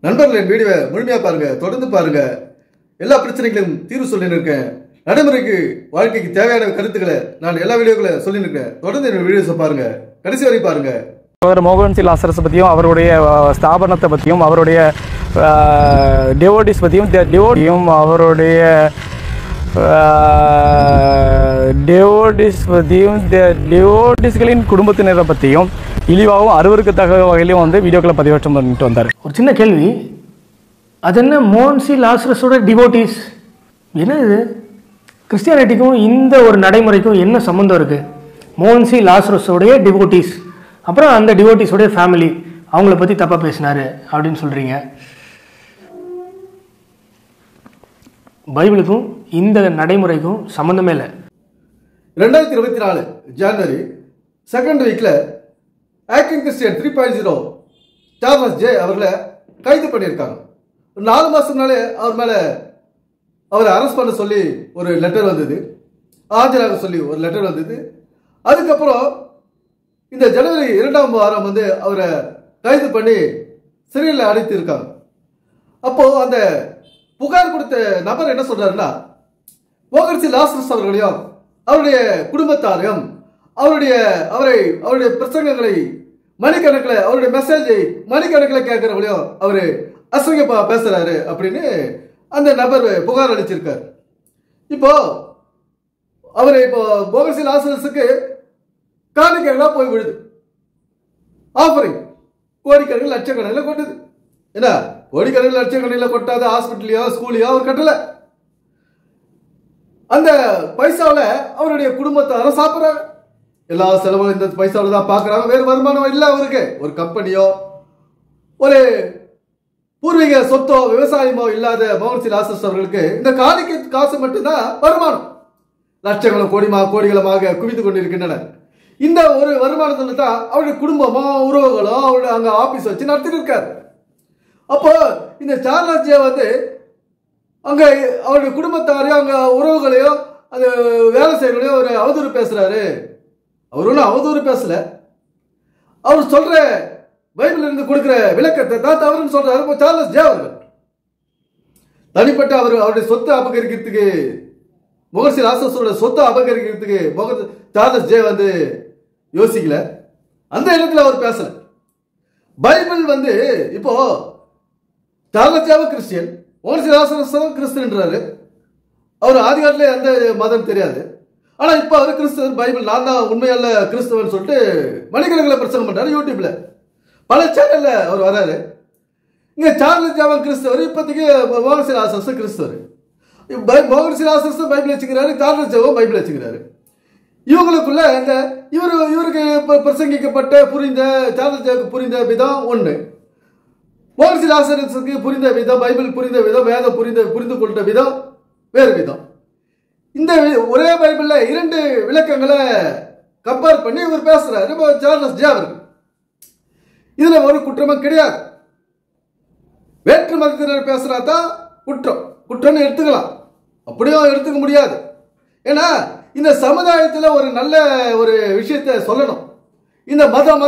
நண்பர்கள் என் வீடியோவை முழுமையாக பாருங்க, தொடர்ந்து பாருங்க. எல்லா பிரச்சனைகளும் தீர்வு சொல்லின்னு இருக்கேன். நடைமுறைக்கு வாழ்க்கைக்கு தேவையான கருத்துக்களை நான் எல்லா வீடியோக்களை சொல்லின்னு இருக்கேன். தொடர்ந்து என்னோட வீடியோஸை பாருங்க, கடைசி வரை பாருங்க. அவர் மோகன் சி லாசரஸ் பற்றியும் அவருடைய ஸ்தாபனத்தை பற்றியும் அவருடைய டிவோட்டிஸ் பற்றியும் அவருடைய டிவோட்டிஸ்களின் குடும்பத்தினரை பற்றியும் இழிவாகவும் அருவருக்கத்தக்க வகையிலையும் வந்து வீடியோக்களை பதிவேற்றம் பண்ணிட்டு வந்தார். ஒரு சின்ன கேள்வி, அது என்ன மோகன் சி லாசரஸோட டிவோட்டிஸ்? என்ன இது? கிறிஸ்டியானிட்டிக்கும் இந்த ஒரு நடைமுறைக்கும் என்ன சம்மந்தம் இருக்குது? மோகன் சி லாசரஸோடைய டிவோட்டிஸ், அப்புறம் அந்த டிவோட்டிஸோடைய ஃபேமிலி, அவங்கள பற்றி தப்பாக பேசினார் அப்படின்னு சொல்கிறீங்க. பைபிளுக்கும் இந்த நடைமுறைக்கும் சம்மந்தமே இல்லை. 2024 ஜனவரி செகண்ட் வீக்கில் ஆக்டிங் கிறிஸ்டியன் 3.0 சார்லஸ் ஜே அவர்களை கைது பண்ணியிருக்காங்க. 4 மாதம் முன்னாலே அவர் மேலே அவரை அரெஸ்ட் பண்ண சொல்லி ஒரு லெட்டர் வந்தது, ஆஜராக சொல்லி ஒரு லெட்டர் வந்தது. அதுக்கப்புறம் இந்த ஜனவரி 2ஆம் வாரம் வந்து அவரை கைது பண்ணி சிறையில் அடைத்து இருக்காங்க. அப்போது அந்த புகார் கொடுத்த நபர் என்ன சொல்றாருன்னா, மோகன் சி லாசரஸ் அவர்களையும் அவருடைய குடும்பத்தாரையும் அவருடைய பிரசங்கங்களை மணிக்கணக்கில், அவருடைய மெசேஜை மணிக்கணக்கில் கேட்கிறவங்களையும் அவர் அசிங்கப்பா பேசுறாரு அப்படின்னு அந்த நபர் புகார் அளிச்சிருக்காரு. இப்போ மோகன் சி லாசரஸுக்கு காணிக்கைகளாக போய் விழுது, ஆஃபரிங் கோடிக்கணக்கில் லட்சக்கணக்கில் கொட்டுது. என்ன கோடிக்கணக்கில் லட்சக்கணக்கில் கொட்டாத ஹாஸ்பிட்டலையோ ஸ்கூலையோ அவர் கட்டல. அந்த பைசாவில் அவருடைய குடும்பத்தார சாப்பிட்றாங்க. எல்லா செலவும் இந்த பைசாவில் தான் பார்க்குறாங்க. வேறு வருமானம் இல்லை அவருக்கு. ஒரு கம்பெனியோ ஒரு பூர்வீக சொத்தோ விவசாயமோ இல்லாத மோகன் சி லாசரஸ் அவர்களுக்கு இந்த காணிக்கை காசு மட்டும்தான் வருமானம். லட்சங்களும் கோடிகளமாக குவித்து கொண்டிருக்கின்றன. இந்த ஒரு வருமானத்தில் தான் அவருடைய குடும்பமோ உறவுகளோ அவருடைய அங்கே ஆபீஸ் வச்சு நடத்திட்டு இருக்காரு. அப்போ இந்த சார்லஸ் ஜே வந்து அங்கே அவருடைய குடும்பத்தாரையும் அங்கே உறவுகளையோ அந்த வேலை செய்யறவங்களையோ ஒரு அவதூறு பேசுறாரு. அவர் ஒன்றும் அவதூறு பேசல, அவர் சொல்ற பைபிள் இருந்து கொடுக்கிற விளக்கத்தை தான் தவறுன்னு சொல்றாரு. இப்போ சார்லஸ் ஜே அவர்கள் தனிப்பட்ட அவருடைய சொத்தை அபகரிக்கிறதுக்கு, மோகன் சி லாசரஸோட சொத்தை அபகரிக்கிறதுக்கு சார்லஸ் ஜே வந்து யோசிக்கல. அந்த இடத்துல அவர் பேசல. பைபிள் வந்து இப்போ சார்லஸ் ஜேவும் கிறிஸ்டியன், மோகன் சி லாசரஸும் கிறிஸ்துன்றாரு. அவர் ஆதிகாலத்தில் எந்த மதம் தெரியாது, ஆனால் இப்போ அவர் கிறிஸ்துவன். பைபிள் நான் தான் உண்மையல்ல கிறிஸ்துவன் சொல்லிட்டு மணிக்கணக்கில் பிரசங்கம் பண்றாரு. யூடியூப்ல பல சேனல்ல அவர் வராரு. இங்க சார்லஸ் ஜேவும் கிறிஸ்தவர், இப்போதைக்கு மோகன் சி லாசரஸும் கிறிஸ்தவர். மோகன் சி லாசரஸும் பைபிள் வச்சுக்கிறாரு, சார்லஸ் ஜேவும் பைபிள் வச்சுக்கிறாரு. இவங்களுக்குள்ள இந்த இவருக்கு பிரசங்கிக்கப்பட்ட சார்லஸ் ஜேவுக்கு புரிந்த விதம் ஒன்று, மோகன் சி லாசரஸுக்கு புரிந்த விதம், பைபிள் புரிந்த விதம், வேதம் புரிந்து கொண்ட விதம் வேறு விதம். இந்த ஒரே பைபிள்ல 2 விளக்கங்களை கம்பேர் பண்ணி இவர் பேசுறாரு சார்லஸ் ஜே அவர்கள். இதுல ஒரு குற்றமும் கிடையாது. வேற்று மதத்தினர் பேசுறாதான் குற்றம்னு எடுத்துக்கலாம், அப்படியும் எடுத்துக்க முடியாது. ஏன்னா இந்த சமுதாயத்தில் ஒரு நல்ல ஒரு விஷயத்தை சொல்லணும். இந்த மதம்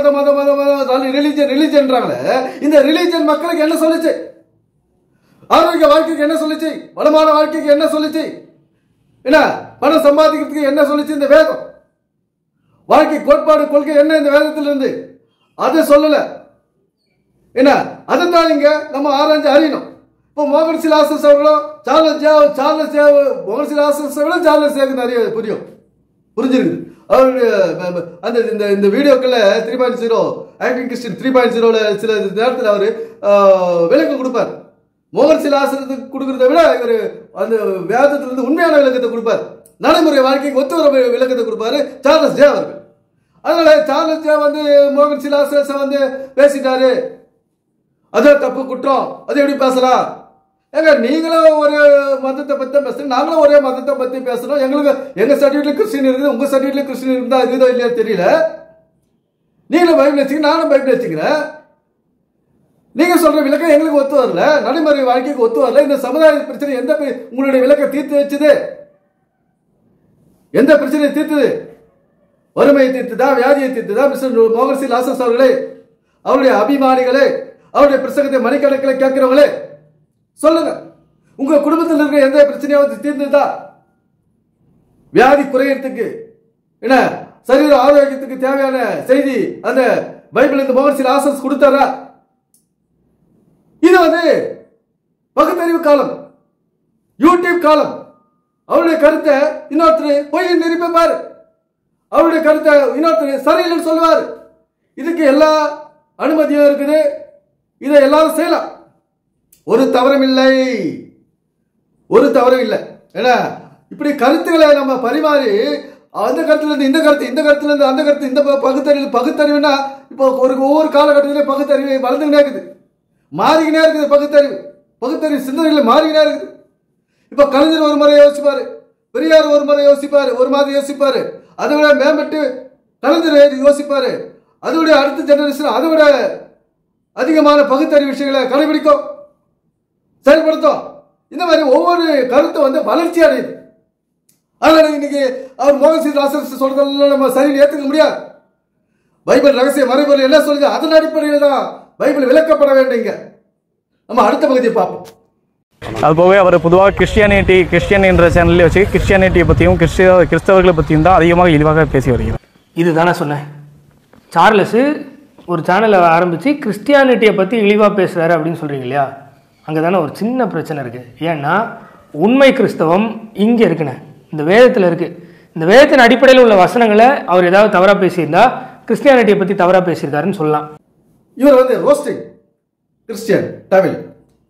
ரிலிஜன்றாங்களே, இந்த ரிலிஜன் மக்களுக்கு என்ன சொல்லுச்சு? ஆரோக்கிய வாழ்க்கைக்கு என்ன சொல்லுச்சு? வளமான வாழ்க்கைக்கு என்ன சொல்லுச்சு? என்ன பணம் சம்பாதிக்கிறதுக்கு என்ன சொல்லுச்சு? இந்த வேதம் வாழ்க்கை கோட்பாடு கொள்கை என்ன இந்த வேதத்திலிருந்து? அதை சொல்லல. என்ன அதைத்தான் இங்க நம்ம ஆராய்ஞ்சு அறியணும். இப்போ மோகன் சி லாசரஸ் அவர்களும் மோகன் சி லாசரஸ் அவர்களும் சார்லஸ் ஜேவுக்கு நிறைய புரிஞ்சிருக்குது. அவருடைய அந்த இந்த வீடியோக்களில் 3.0 ஆக்டிங் கிறிஸ்டியன் 3.0ல சில நேரத்தில் அவர் விளக்கம் கொடுப்பார். மோகன் சி லாசரஸுக்கு கொடுக்கறத விட இவர் அந்த வேதத்திலிருந்து உண்மையான விளக்கத்தை கொடுப்பார். நடைமுறை வாழ்க்கைக்கு ஒத்து வர விளக்கத்தை கொடுப்பாரு சார்லஸ் ஜே அவர்கள். அதனால சார்லஸ் ஜே வந்து மோகன் சி லாசரஸை வந்து பேசிட்டாரு, அது தப்பு குற்றம், அது எப்படி பேசலாம்? ஏங்க நீங்களும் ஒரு மதத்தை பற்றி பேசுறோம், நாங்களும் ஒரே மதத்தை பற்றி பேசுறோம். எங்க சர்டிஃபிகேட்ல கிறிஸ்டின் இருக்குது, உங்க சர்டிஃபிகேட்ல கிறிஸ்டின் இருந்தா இருக்குதோ இல்லையா தெரியல. நீங்களும் பைபிள் வச்சுக்க, நானும் பைபிள் வச்சுக்கிறேன். நீங்க சொல்ற விளக்கம் எங்களுக்கு ஒத்து வரல, நடைமுறை வாழ்க்கைக்கு ஒத்து வரல. இந்த சமுதாய பிரச்சனை எந்த உங்களுடைய விளக்கம் தீர்த்து வச்சது? எந்த பிரச்சனையை தீர்த்தது? வறுமையை தீர்த்துதா, வியாதியை தீர்த்துதா? மிஸ்டர் மோகன் சி லாசரஸ் அவர்களே, அவருடைய அபிமானிகளே, அவருடைய பிரசங்கத்தை மணிக்கணக்கில் கேட்கிறவங்களே சொல்லுங்க, உங்க குடும்பத்தில் இருக்கிற எந்த பிரச்சனையாவது தீர்ந்துதா? வியாதி குறையறதுக்கு என்ன சரீர ஆரோக்கியத்துக்கு தேவையான செய்தி அந்த பைபிள் இந்த மோகன் சி லாசரஸ் கொடுத்தாரா? இது பகுத்தறிவு காலம், யூடியூப் காலம். அவருடைய கருத்தை இன்னொருத்தர் போய் நிரூபிப்பாரு, அவருடைய கருத்தை இன்னொருத்தர் சரியில்லைன்னு சொல்லுவார். இதுக்கு எல்லா அனுமதியும் இருக்குது, இதை எல்லாரும் செய்யலாம், ஒரு தவறும் இல்லை, ஒரு தவறும் இல்லை. ஏன்னா இப்படி கருத்துக்களை நம்ம பரிமாறி அந்த கருத்துல இருந்து இந்த கருத்து, இந்த கருத்துல இருந்து அந்த கருத்து, இந்த பகுத்தறிவுனா இப்போ ஒவ்வொரு காலகட்டத்திலே பகுத்தறிவு வளர்ந்துக்கிட்டே இருக்குது, மாறிக்கினே இருக்குது. பகுத்தறிவு சிந்தனைகள் மாறிக்கினே இருக்குது. இப்ப கலைஞர் ஒரு முறை யோசிப்பாரு, பெரியார் ஒரு முறை யோசிப்பாரு, ஒரு மாதிரி யோசிப்பாரு, அதை விட மேம்பட்டு கலைஞர் யோசிப்பாரு, அதோட அடுத்த ஜெனரேஷன் அதை விட அதிகமான பகுத்தறிவு விஷயங்களை கடைபிடிக்கும், செயல்படுத்தும். இந்த மாதிரி ஒவ்வொரு கருத்தும் வளர்ச்சி அடையுது. அதனால இன்னைக்கு அவர் மோகன் சி லாசரஸ் சொல்றதெல்லாம் நம்ம சரியில் ஏற்றுக்க முடியாது. பைபிள் ரகசிய மறைபொருள் என்ன சொல்லுது, அதன் அடிப்படையில் தான் பைபிள் விளக்கப்பட வேண்டுங்க. நம்ம அடுத்த பகுதியை பார்ப்போம். அதுபோக அவர் பொதுவாக கிறிஸ்டியன் என்ற சேனல்லே வச்சு கிறிஸ்டியானிட்டியை பற்றியும் கிறிஸ்தவர்களை பற்றியும் தான் அதிகமாக இழிவாக பேசி வருகிறார். இதுதானே சொன்னேன், சார்லஸ் ஒரு சேனலை ஆரம்பித்து கிறிஸ்டியானிட்டியை பற்றி இழிவாக பேசுகிறாரு அப்படின்னு சொல்கிறீங்க இல்லையா? அங்கே தானே ஒரு சின்ன பிரச்சனை இருக்குது. ஏன்னா உண்மை கிறிஸ்தவம் இங்கே இருக்குண்ணே, இந்த வேதத்தில் இருக்குது. இந்த வேதத்தின் அடிப்படையில் உள்ள வசனங்களை அவர் ஏதாவது தவறாக பேசியிருந்தா கிறிஸ்டியானிட்டியை பற்றி தவறாக பேசியிருக்காருன்னு சொல்லலாம். இவர் ரோஸ்டிங் கிறிஸ்டியன் தமிழ்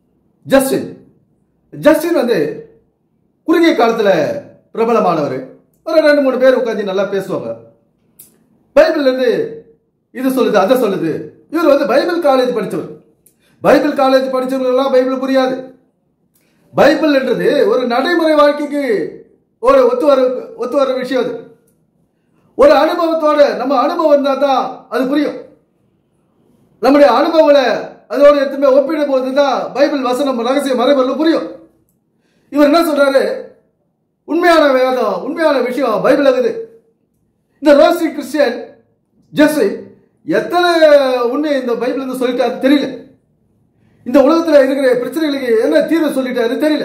ஜஸ்டின் குறுகிய காலத்தில் பிரபலமானவர். ஒரு 2-3 பேர் உட்காந்து நல்லா பேசுவாங்க. பைபிள்ல இருந்து இது சொல்லுது அதை சொல்லுது. இவர் பைபிள் காலேஜ் படித்தவர். பைபிள் காலேஜ் படித்தவர்களெல்லாம் பைபிள் புரியாது. பைபிள் என்றது ஒரு நடைமுறை வாழ்க்கைக்கு ஒரு ஒத்து வர விஷயம். அது ஒரு அனுபவத்தோட நம்ம அனுபவம் இருந்தால் தான் அது புரியும். நம்முடைய அனுபவங்களை அதோட எடுத்துமே ஒப்பிடும் போது தான் பைபிள் வசனம் ரகசிய மறைபொருள் புரியும். இவர் என்ன சொல்றாரு, உண்மையான வேதம் உண்மையான விஷயம் பைபிள் இருக்குது. இந்த ரோஸ்டிங் கிறிஸ்டியன் ஜஸ்டின் எத்தனை உண்மையை இந்த பைபிள் இருந்து சொல்லிட்டாரு தெரியல. இந்த உலகத்தில் இருக்கிற பிரச்சனைகளுக்கு என்ன தீர்வு சொல்லிட்டாரு தெரியல.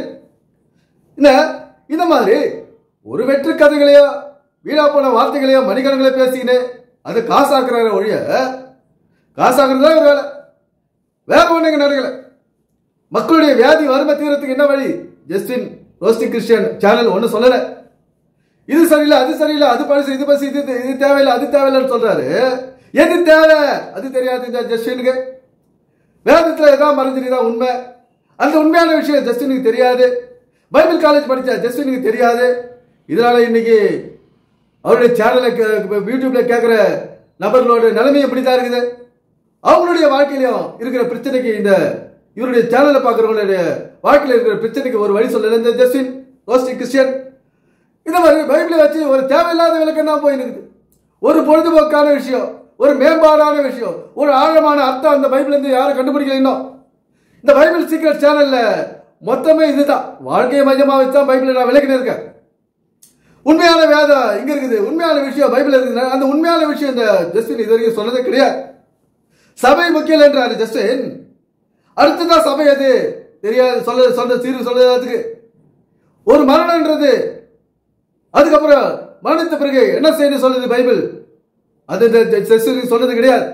இந்த மாதிரி ஒரு வெற்று கதைகளையோ வீணா போன வார்த்தைகளையோ மணிக்கணக்கில் பேசிக்கின்னு அது காசாக்குறாரு ஒழிய காசாக்குறது தான் ஒரு வேலை, வேற ஒண்ணுங்க நடக்கல. மக்களுடைய வியாதி வறுமை தீரத்துக்கு என்ன வழி? ஜஸ்டின் ரோஸ்டிங் கிறிஸ்டியன் சேனல் ஒன்றும் சொல்லலை. இது சரியில்லை அது சரியில்லை, அது பழசு இது பழசு, இது தேவையில்லை அது தேவையில்லைன்னு சொல்றாரு. எது தேவை அது தெரியாது இந்த ஜஸ்டினுக்கு. வேதத்தில் எதாவது மறைஞ்சிருக்கா உண்மை, அந்த உண்மையான விஷயம் ஜஸ்டினுக்கு தெரியாது. பைபிள் காலேஜ் படித்த ஜஸ்டினுக்கு தெரியாது. இதனால இன்னைக்கு அவருடைய சேனலை யூடியூப்ல கேட்குற நபர்களோட நிலைமை எப்படிதான் இருக்குது. அவங்களுடைய வாழ்க்கையிலும் இருக்கிற பிரச்சனைக்கு இந்த இவருடைய சேனலை பார்க்குறவங்களுடைய வாழ்க்கையில் இருக்கிற பிரச்சனைக்கு ஒரு வழி சொல்ல இந்த ஜஸ்டின் ரோஸ்டிங் கிறிஸ்டியன் இந்த மாதிரி பைபிளை வச்சு ஒரு தேவையில்லாத விளக்கம் தான் போயிருக்குது. ஒரு பொழுதுபோக்கான விஷயம், ஒரு மேம்பாடான விஷயம், ஒரு ஆழமான அர்த்தம் அந்த பைபிள் இருந்து யாரும் கண்டுபிடிக்கல இன்னும். இந்த பைபிள் சீக்ரெட் சேனல்ல மொத்தமே இதுதான், வாழ்க்கையை மையமா வச்சுதான் பைபிளை நான் விளக்கினு இருக்கேன். உண்மையான வேதம் இங்க இருக்குது, உண்மையான விஷயம் பைபிள் இருக்குது. அந்த உண்மையான விஷயம் இந்த ஜஸ்டின் இது வரைக்கும் சொன்னதே கிடையாது. சபை முக்கியம் என்றாரு ஜஸ்டின். அடுத்ததான் சபை அது தெரியாது சொல்ற தீர்வு சொல்றதுக்கு ஒரு மரணம்ன்றது, அதுக்கப்புறம் மரணித்த பிறகு என்ன செய்ய சொல்லுது பைபிள், அது சொல்றது கிடையாது.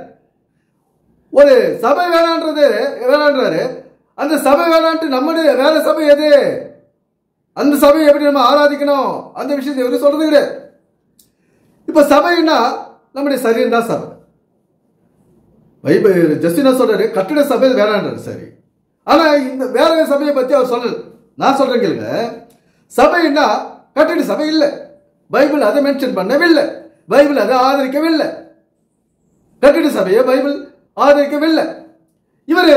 ஒரு சபை வேணான்றாரு. அந்த சபை வேணான்ட்டு நம்முடைய வேற சபை எது, அந்த சபையை எப்படி நம்ம ஆராதிக்கணும் அந்த விஷயத்தை எவரும் சொல்றது கிடையாது. இப்ப சபைன்னா நம்முடைய சரீரம் தான் சபை. பைபிள் ஜஸ்டினா சொல்றாரு கட்டிட சபை வேணான்றாரு. சரி, ஆனா இந்த வேற சபையை பத்தி அவர் சொல்லல. நான் சொல்றேன் கேளுங்க, சபைன்னா கட்டிட சபை இல்லை. பைபிள் அதை மென்ஷன் பண்ணவில்லை, பைபிள் அதை ஆதரிக்கவில்லை. கட்டிட சபையை பைபிள் ஆதரிக்கவில்லை. இவர்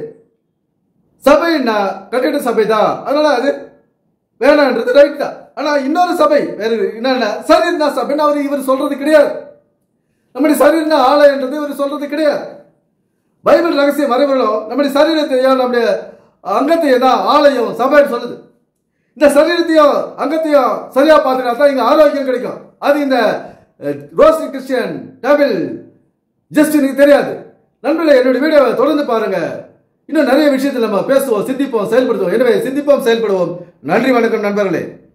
சபைன்னா கட்டிட சபை தான், அதனால அது வேணான்றது ரைட் தான். ஆனா இன்னொரு சபை வேற என்னன்னா சரீரம் தான் சபைன்னு அவர் இவர் சொல்றது கிடையாது. நம்முடைய சரீரம் தான் ஆலயன்றது இவர் சொல்றது கிடையாது. பைபிள் ரகசிய மறைபொருளும் நம்முடைய சரீரத்தையும் நம்முடைய அங்கத்தையும் தான் ஆலயம் சபைன்னு சொல்லுது. இந்த சரீரத்தையும் அங்கத்தையும் சரியா பார்த்துட்டா தான் இங்க ஆரோக்கியம் கிடைக்கும். அது இந்த ரோஸ்டிங் கிறிஸ்டியன் தமிழ் ஜஸ்டினுக்கு தெரியாது. நண்பர்களே, என்னுடைய வீடியோவை தொடர்ந்து பாருங்க. இன்னும் நிறைய விஷயத்தில் நம்ம பேசுவோம், சிந்திப்போம், செயல்படுத்துவோம். எனவே சிந்திப்போம், செயல்படுவோம். நன்றி, வணக்கம் நண்பர்களே.